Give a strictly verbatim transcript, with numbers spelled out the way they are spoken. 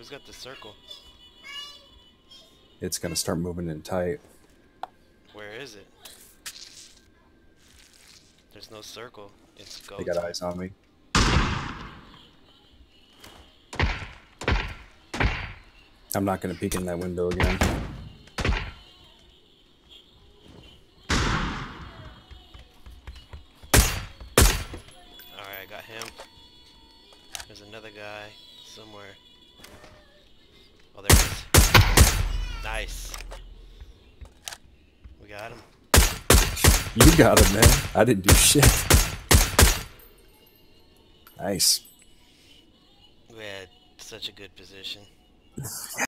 Who's got the circle? It's gonna start moving in tight. Where is it? There's no circle. It's go They got time. eyes on me. I'm not gonna peek in that window again. Alright, I got him. There's another guy somewhere. Oh, there he is. Nice. We got him. You got him, man. I didn't do shit. Nice. We had such a good position.